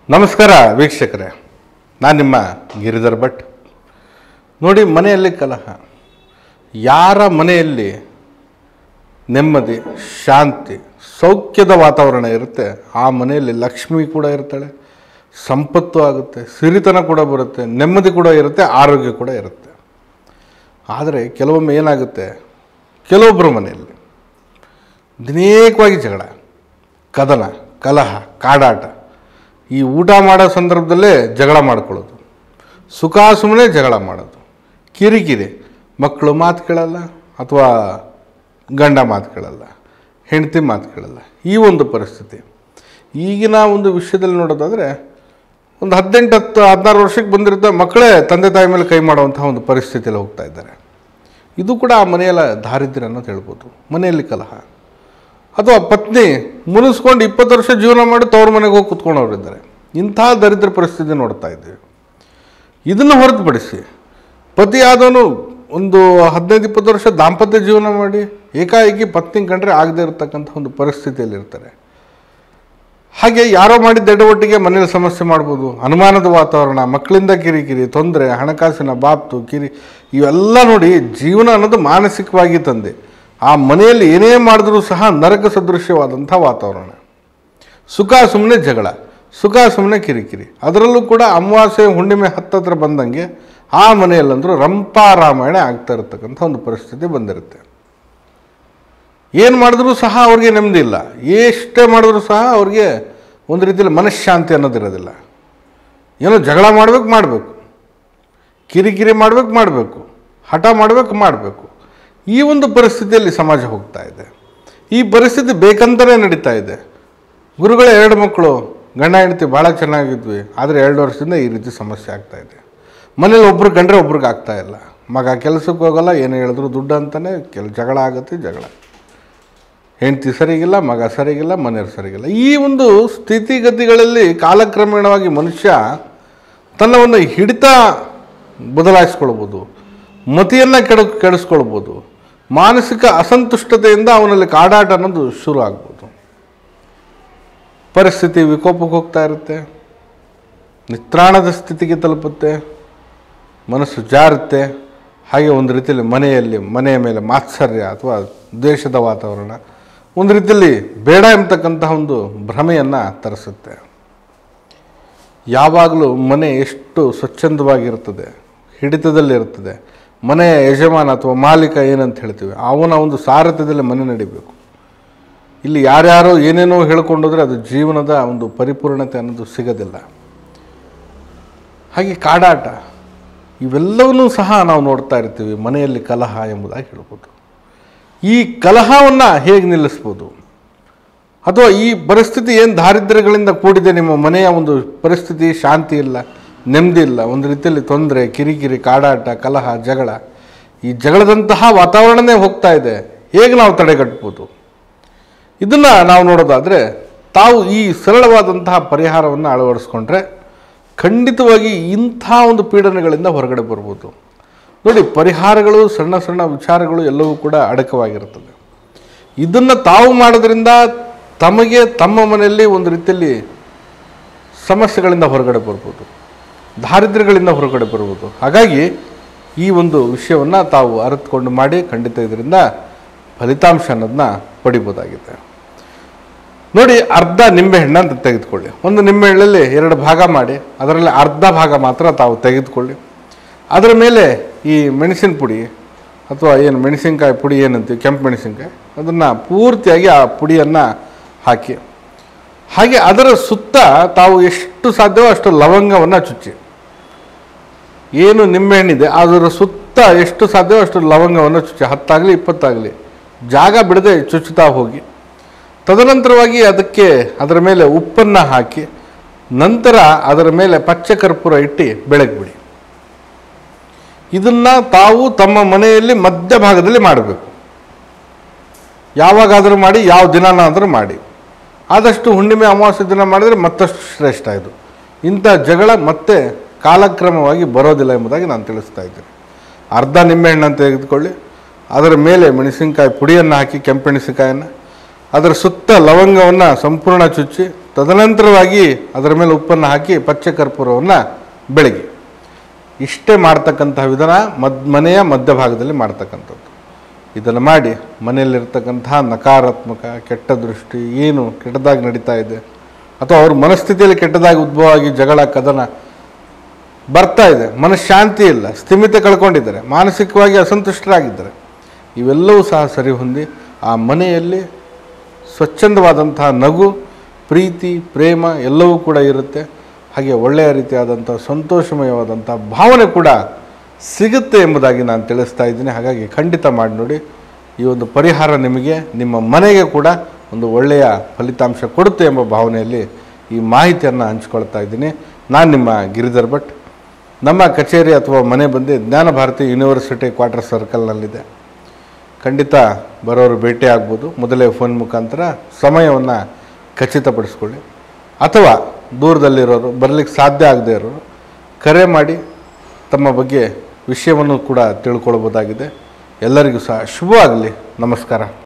ನಮಸ್ಕಾರ ವೀಕ್ಷಕರೇ, ನಾನು ನಿಮ್ಮ ಗಿರಿಧರ್ ಭಟ್. ನೋಡಿ, ಮನೆಯಲ್ಲಿ ಕಲಹ, ಯಾರ ಮನೆಯಲ್ಲಿ ನೆಮ್ಮದಿ, ಶಾಂತಿ, ಸೌಖ್ಯದ ವಾತಾವರಣ ಇರುತ್ತೆ ಆ ಮನೆಯಲ್ಲಿ ಲಕ್ಷ್ಮಿ ಕೂಡ ಇರ್ತಾಳೆ, ಸಂಪತ್ತು ಆಗುತ್ತೆ, ಸಿರಿತನ ಕೂಡ ಬರುತ್ತೆ, ನೆಮ್ಮದಿ ಕೂಡ ಇರುತ್ತೆ, ಆರೋಗ್ಯ ಕೂಡ ಇರುತ್ತೆ. ಆದರೆ ಕೆಲವೊಮ್ಮೆ ಏನಾಗುತ್ತೆ, ಕೆಲವೊಬ್ಬರ ಮನೆಯಲ್ಲಿ ಅನೇಕವಾಗಿ ಜಗಳ, ಕದನ, ಕಲಹ, ಕಾಡಾಟ. ಈ ಊಟ ಮಾಡೋ ಸಂದರ್ಭದಲ್ಲೇ ಜಗಳ ಮಾಡ್ಕೊಳ್ಳೋದು, ಸುಖ ಸುಮ್ಮನೆ ಜಗಳ ಮಾಡೋದು, ಕಿರಿಕಿರಿ, ಮಕ್ಕಳು ಮಾತು ಕೇಳಲ್ಲ ಅಥವಾ ಗಂಡ ಮಾತು ಕೇಳಲ್ಲ, ಹೆಂಡತಿ ಮಾತು ಕೇಳಲ್ಲ. ಈ ಒಂದು ಪರಿಸ್ಥಿತಿ ಈಗಿನ ಒಂದು ವಿಷಯದಲ್ಲಿ ನೋಡೋದಾದರೆ ಒಂದು 18-16 ವರ್ಷಕ್ಕೆ ಬಂದಿರುತ್ತೆ ಮಕ್ಕಳೇ ತಂದೆ ತಾಯಿ ಮೇಲೆ ಕೈ ಮಾಡುವಂಥ ಒಂದು ಪರಿಸ್ಥಿತಿಯಲ್ಲಿ ಹೋಗ್ತಾ ಇದ್ದಾರೆ. ಇದು ಕೂಡ ಆ ಮನೆಯಲ್ಲ ದಾರಿದ್ರ್ಯ ಅನ್ನೋದು ಹೇಳ್ಬೋದು. ಮನೆಯಲ್ಲಿ ಕಲಹ, ಅಥವಾ ಪತ್ನಿ ಮುನಿಸ್ಕೊಂಡು 20 ವರ್ಷ ಜೀವನ ಮಾಡಿ ತವ್ರ ಮನೆಗೆ ಹೋಗಿ ಕುತ್ಕೊಂಡವ್ರಿದ್ದಾರೆ. ಇಂಥ ದರಿದ್ರ ಪರಿಸ್ಥಿತಿ ನೋಡ್ತಾ ಇದ್ದೀವಿ. ಇದನ್ನು ಹೊರತುಪಡಿಸಿ ಪತಿ ಆದವನು ಒಂದು 15-20 ವರ್ಷ ದಾಂಪತ್ಯ ಜೀವನ ಮಾಡಿ ಏಕಾಏಕಿ ಪತ್ನಿ ಕಂಡ್ರೆ ಆಗದೆ ಇರತಕ್ಕಂಥ ಒಂದು ಪರಿಸ್ಥಿತಿಯಲ್ಲಿರ್ತಾರೆ. ಹಾಗೆ ಯಾರೋ ಮಾಡಿದ ಎಡವಟ್ಟಿಗೆ ಮನೇಲಿ ಸಮಸ್ಯೆ ಮಾಡ್ಬೋದು, ಅನುಮಾನದ ವಾತಾವರಣ, ಮಕ್ಕಳಿಂದ ಕಿರಿಕಿರಿ, ತೊಂದರೆ, ಹಣಕಾಸಿನ ಬಾಬ್ತು, ಇವೆಲ್ಲ ನೋಡಿ ಜೀವನ ಅನ್ನೋದು ಮಾನಸಿಕವಾಗಿ ತಂದೆ ಆ ಮನೆಯಲ್ಲಿ ಏನೇ ಮಾಡಿದ್ರೂ ಸಹ ನರಕ ಸದೃಶ್ಯವಾದಂಥ ವಾತಾವರಣ. ಸುಖ ಸುಮ್ಮನೆ ಜಗಳ, ಸುಖ ಸುಮ್ಮನೆ ಕಿರಿಕಿರಿ. ಅದರಲ್ಲೂ ಕೂಡ ಅಮಾವಾಸ್ಯೆ ಹುಣ್ಣಿಮೆ ಹತ್ತತ್ರ ಬಂದಂಗೆ ಆ ಮನೆಯಲ್ಲಂದ್ರೂ ರಂಪಾರಾಮಾಯಣ ಆಗ್ತಾ ಇರತಕ್ಕಂಥ ಒಂದು ಪರಿಸ್ಥಿತಿ ಬಂದಿರುತ್ತೆ. ಏನು ಮಾಡಿದ್ರೂ ಸಹ ಅವ್ರಿಗೆ ನೆಮ್ಮದಿ ಇಲ್ಲ, ಎಷ್ಟೇ ಮಾಡಿದ್ರೂ ಸಹ ಅವ್ರಿಗೆ ಒಂದು ರೀತಿಯಲ್ಲಿ ಮನಃಶಾಂತಿ ಅನ್ನೋದಿರೋದಿಲ್ಲ. ಏನೋ ಜಗಳ ಮಾಡಬೇಕು, ಕಿರಿಕಿರಿ ಮಾಡಬೇಕು, ಹಠ ಮಾಡಬೇಕು. ಈ ಒಂದು ಪರಿಸ್ಥಿತಿಯಲ್ಲಿ ಸಮಾಜ ಹೋಗ್ತಾ ಇದೆ. ಈ ಪರಿಸ್ಥಿತಿ ಬೇಕಂತಲೇ ನಡೀತಾ ಇದೆ. ಗುರುಗಳೇ 2 ಮಕ್ಕಳು ಗಂಡ ಹೆಂಡತಿ ಭಾಳ ಚೆನ್ನಾಗಿದ್ವಿ, ಆದರೆ 2 ವರ್ಷದಿಂದ ಈ ರೀತಿ ಸಮಸ್ಯೆ ಆಗ್ತಾ ಇದೆ. ಮನೇಲಿ ಒಬ್ರು ಕಂಡ್ರೆ ಒಬ್ರಿಗೆ ಆಗ್ತಾ ಇಲ್ಲ. ಮಗ ಕೆಲಸಕ್ಕೆ ಹೋಗಲ್ಲ, ಏನು ಹೇಳಿದ್ರು ದುಡ್ಡು ಅಂತಲೇ ಜಗಳ ಆಗುತ್ತೆ. ಹೆಂಡತಿ ಸರಿಗಿಲ್ಲ, ಮಗ ಸರಿಗಿಲ್ಲ, ಮನೆಯವ್ರು ಸರಿಗಿಲ್ಲ. ಈ ಒಂದು ಸ್ಥಿತಿಗತಿಗಳಲ್ಲಿ ಕಾಲಕ್ರಮೇಣವಾಗಿ ಮನುಷ್ಯ ತನ್ನ ಒಂದು ಹಿಡಿತ ಬದಲಾಯಿಸ್ಕೊಳ್ಬೋದು, ಮತಿಯನ್ನು ಕೆಡಿಸ್ಕೊಳ್ಬೋದು, ಮಾನಸಿಕ ಅಸಂತುಷ್ಟತೆಯಿಂದ ಅವನಲ್ಲಿ ಕಾಡಾಟ ಅನ್ನೋದು ಶುರು ಆಗ್ಬೋದು. ಪರಿಸ್ಥಿತಿ ವಿಕೋಪಕ್ಕೆ ಹೋಗ್ತಾ ಇರುತ್ತೆ, ನಿತ್ರಾಣದ ಸ್ಥಿತಿಗೆ ತಲುಪುತ್ತೆ, ಮನಸ್ಸು ಜಾರುತ್ತೆ. ಹಾಗೆ ಒಂದು ರೀತಿಯಲ್ಲಿ ಮನೆಯ ಮೇಲೆ ಮಾತ್ಸರ್ಯ ಅಥವಾ ದ್ವೇಷದ ವಾತಾವರಣ, ಒಂದು ರೀತಿಯಲ್ಲಿ ಬೇಡ ಎಂಬತಕ್ಕಂತಹ ಒಂದು ಭ್ರಮೆಯನ್ನು ತರಿಸುತ್ತೆ. ಯಾವಾಗಲೂ ಮನೆ ಎಷ್ಟು ಸ್ವಚ್ಛಂದವಾಗಿರ್ತದೆ, ಹಿಡಿತದಲ್ಲಿರ್ತದೆ, ಮನೆಯ ಯಜಮಾನ ಅಥವಾ ಮಾಲೀಕ ಏನಂತ ಹೇಳ್ತೀವಿ ಅವನ ಒಂದು ಸಾರಥ್ಯದಲ್ಲಿ ಮನೆ ನಡಿಬೇಕು. ಇಲ್ಲಿ ಯಾರ್ಯಾರೋ ಏನೇನೋ ಹೇಳ್ಕೊಂಡೋದ್ರೆ ಅದು ಜೀವನದ ಒಂದು ಪರಿಪೂರ್ಣತೆ ಅನ್ನೋದು ಸಿಗೋದಿಲ್ಲ. ಹಾಗೆ ಕಾಡಾಟ, ಇವೆಲ್ಲವನ್ನೂ ಸಹ ನಾವು ನೋಡ್ತಾ ಇರ್ತೀವಿ. ಮನೆಯಲ್ಲಿ ಕಲಹ ಎಂಬುದಾಗಿ ಹೇಳ್ಬೋದು. ಈ ಕಲಹವನ್ನು ಹೇಗೆ ನಿಲ್ಲಿಸ್ಬೋದು, ಅಥವಾ ಈ ಪರಿಸ್ಥಿತಿ ಏನು ದಾರಿದ್ರ್ಯಗಳಿಂದ ಕೂಡಿದೆ, ನಿಮ್ಮ ಮನೆಯ ಒಂದು ಪರಿಸ್ಥಿತಿ ಶಾಂತಿ ಇಲ್ಲ, ನೆಮ್ಮದಿ ಇಲ್ಲ, ಒಂದು ರೀತಿಯಲ್ಲಿ ತೊಂದರೆ, ಕಿರಿಕಿರಿ, ಕಾಡಾಟ, ಕಲಹ, ಜಗಳ, ಈ ಜಗಳದಂತಹ ವಾತಾವರಣನೇ ಹೋಗ್ತಾ ಇದೆ. ಹೇಗೆ ನಾವು ತಡೆಗಟ್ಬೋದು? ಇದನ್ನು ನಾವು ನೋಡೋದಾದರೆ ತಾವು ಈ ಸರಳವಾದಂತಹ ಪರಿಹಾರವನ್ನು ಅಳವಡಿಸ್ಕೊಂಡ್ರೆ ಖಂಡಿತವಾಗಿ ಇಂಥ ಒಂದು ಪೀಡನೆಗಳಿಂದ ಹೊರಗಡೆ ಬರ್ಬೋದು. ನೋಡಿ, ಪರಿಹಾರಗಳು, ಸಣ್ಣ ಸಣ್ಣ ವಿಚಾರಗಳು ಎಲ್ಲವೂ ಕೂಡ ಅಡಕವಾಗಿರುತ್ತದೆ. ಇದನ್ನು ತಾವು ಮಾಡೋದ್ರಿಂದ ತಮಗೆ ತಮ್ಮ ಮನೆಯಲ್ಲಿ ಒಂದು ರೀತಿಯಲ್ಲಿ ಸಮಸ್ಯೆಗಳಿಂದ ಹೊರಗಡೆ ಬರ್ಬೋದು, ದಾರಿದ್ರ್ಯಗಳಿಂದ ಹೊರಗಡೆ ಬರ್ಬೋದು. ಹಾಗಾಗಿ ಈ ಒಂದು ವಿಷಯವನ್ನು ತಾವು ಅರಿತುಕೊಂಡು ಮಾಡಿ ಖಂಡಿತ ಇದರಿಂದ ಫಲಿತಾಂಶ ಅನ್ನೋದನ್ನ ಪಡಿಬೋದಾಗಿದೆ. ನೋಡಿ, ಅರ್ಧ ನಿಂಬೆಹಣ್ಣು ಅಂತ ತೆಗೆದುಕೊಳ್ಳಿ. ಒಂದು ನಿಂಬೆಹಣ್ಣಲ್ಲಿ 2 ಭಾಗ ಮಾಡಿ ಅದರಲ್ಲಿ ಅರ್ಧ ಭಾಗ ಮಾತ್ರ ತಾವು ತೆಗೆದುಕೊಳ್ಳಿ. ಅದರ ಮೇಲೆ ಈ ಮೆಣಸಿನ ಪುಡಿ ಅಥವಾ ಏನು ಮೆಣಸಿನ್ಕಾಯಿ ಪುಡಿ ಏನಂತೀವಿ, ಕೆಂಪು ಮೆಣಸಿನ್ಕಾಯಿ, ಅದನ್ನು ಪೂರ್ತಿಯಾಗಿ ಆ ಪುಡಿಯನ್ನು ಹಾಕಿ, ಹಾಗೆ ಅದರ ಸುತ್ತ ತಾವು ಎಷ್ಟು ಸಾಧ್ಯವೋ ಅಷ್ಟು ಲವಂಗವನ್ನು ಚುಚ್ಚಿ. ಏನು ನಿಂಬೆಹಣ್ಣಿದೆ ಅದರ ಸುತ್ತ ಎಷ್ಟು ಸಾಧ್ಯವೋ ಅಷ್ಟು ಲವಂಗವನ್ನು ಚುಚ್ಚಿ, 10 ಆಗಲಿ 20 ಆಗಲಿ ಜಾಗ ಬಿಡದೆ ಚುಚ್ಚುತ್ತಾ ಹೋಗಿ. ತದನಂತರವಾಗಿ ಅದರ ಮೇಲೆ ಉಪ್ಪನ್ನು ಹಾಕಿ, ನಂತರ ಅದರ ಮೇಲೆ ಪಚ್ಚೆ ಕರ್ಪೂರ ಇಟ್ಟು ಬೆಳಗ್ಬಿಡಿ. ಇದನ್ನು ತಾವು ತಮ್ಮ ಮನೆಯಲ್ಲಿ ಮಧ್ಯಭಾಗದಲ್ಲಿ ಮಾಡಬೇಕು. ಯಾವಾಗಾದರೂ ಮಾಡಿ, ಯಾವ ದಿನನಾದರೂ ಮಾಡಿ. ಆದಷ್ಟು ಹುಣ್ಣಿಮೆ ಅಮಾವಾಸ್ಯೆ ದಿನ ಮಾಡಿದರೆ ಮತ್ತಷ್ಟು ಶ್ರೇಷ್ಠ. ಇದು ಇಂಥ ಜಗಳ ಮತ್ತೆ ಕಾಲಕ್ರಮವಾಗಿ ಬರೋದಿಲ್ಲ ಎಂಬುದಾಗಿ ನಾನು ತಿಳಿಸ್ತಾ ಇದ್ದೇನೆ. ಅರ್ಧ ನಿಂಬೆಹಣ್ಣನ್ನು ತೆಗೆದುಕೊಳ್ಳಿ, ಅದರ ಮೇಲೆ ಮೆಣಸಿನ್ಕಾಯಿ ಪುಡಿಯನ್ನು ಹಾಕಿ, ಕೆಂಪು ಮೆಣಸಿನ್ಕಾಯನ್ನು, ಅದರ ಸುತ್ತ ಲವಂಗವನ್ನು ಸಂಪೂರ್ಣ ಚುಚ್ಚಿ, ತದನಂತರವಾಗಿ ಅದರ ಮೇಲೆ ಉಪ್ಪನ್ನು ಹಾಕಿ ಪಚ್ಚೆ ಕರ್ಪೂರವನ್ನು ಬೆಳಗಿ. ಇಷ್ಟೇ ಮಾಡ್ತಕ್ಕಂತಹ ವಿಧಾನ ಮನೆಯ ಮಧ್ಯಭಾಗದಲ್ಲಿ ಮಾಡ್ತಕ್ಕಂಥದ್ದು. ಇದನ್ನು ಮಾಡಿ ಮನೆಯಲ್ಲಿರ್ತಕ್ಕಂತಹ ನಕಾರಾತ್ಮಕ ಕೆಟ್ಟ ದೃಷ್ಟಿ ಏನು ಕೆಟ್ಟದಾಗಿ ನಡೀತಾ ಇದೆ ಅಥವಾ ಅವ್ರ ಮನಸ್ಥಿತಿಯಲ್ಲಿ ಕೆಟ್ಟದಾಗಿ ಉದ್ಭವ ಆಗಿ ಜಗಳ ಕದನ ಬರ್ತಾ ಇದೆ, ಮನಃಶಾಂತಿ ಇಲ್ಲ, ಸ್ಥಿಮಿತ ಕಳ್ಕೊಂಡಿದ್ದಾರೆ, ಮಾನಸಿಕವಾಗಿ ಅಸಂತುಷ್ಟರಾಗಿದ್ದಾರೆ, ಇವೆಲ್ಲವೂ ಸಹ ಸರಿ ಹೊಂದಿ ಆ ಮನೆಯಲ್ಲಿ ಸ್ವಚ್ಛಂದವಾದಂತಹ ನಗು, ಪ್ರೀತಿ, ಪ್ರೇಮ ಎಲ್ಲವೂ ಕೂಡ ಇರುತ್ತೆ. ಹಾಗೆ ಒಳ್ಳೆಯ ರೀತಿಯಾದಂಥ ಸಂತೋಷಮಯವಾದಂಥ ಭಾವನೆ ಕೂಡ ಸಿಗುತ್ತೆ ಎಂಬುದಾಗಿ ನಾನು ತಿಳಿಸ್ತಾ ಇದ್ದೀನಿ. ಹಾಗಾಗಿ ಖಂಡಿತ ಮಾಡಿ ನೋಡಿ. ಈ ಒಂದು ಪರಿಹಾರ ನಿಮಗೆ ನಿಮ್ಮ ಮನೆಗೆ ಕೂಡ ಒಂದು ಒಳ್ಳೆಯ ಫಲಿತಾಂಶ ಕೊಡುತ್ತೆ ಎಂಬ ಭಾವನೆಯಲ್ಲಿ ಈ ಮಾಹಿತಿಯನ್ನು ಹಂಚ್ಕೊಳ್ತಾ ಇದ್ದೀನಿ. ನಾನು ನಿಮ್ಮ ಗಿರಿಧರ್ ಭಟ್. ನಮ್ಮ ಕಚೇರಿ ಅಥವಾ ಮನೆ ಬಂದು ಜ್ಞಾನ ಭಾರತಿ ಯೂನಿವರ್ಸಿಟಿ ಕ್ವಾರ್ಟರ್ ಸರ್ಕಲ್ನಲ್ಲಿದೆ. ಖಂಡಿತ ಬರೋರು ಭೇಟಿ ಆಗ್ಬೋದು. ಮೊದಲೇ ಫೋನ್ ಮುಖಾಂತರ ಸಮಯವನ್ನು ಖಚಿತಪಡಿಸ್ಕೊಳ್ಳಿ. ಅಥವಾ ದೂರದಲ್ಲಿರೋರು ಬರಲಿಕ್ಕೆ ಸಾಧ್ಯ ಆಗದೇ ಇರೋರು ಕರೆ ಮಾಡಿ ತಮ್ಮ ಬಗ್ಗೆ ವಿಷಯವನ್ನು ಕೂಡ ತಿಳ್ಕೊಳ್ಬೋದಾಗಿದೆ. ಎಲ್ಲರಿಗೂ ಸಹ ಶುಭವಾಗಲಿ. ನಮಸ್ಕಾರ.